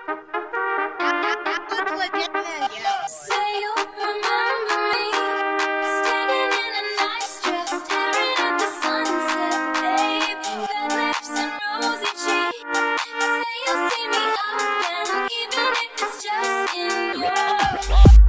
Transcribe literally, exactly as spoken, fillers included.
Say you'll remember me, standing in a nice dress, staring at the sunset, babe. Red lips and rosy cheeks. Say you'll see me again, even if it's just in your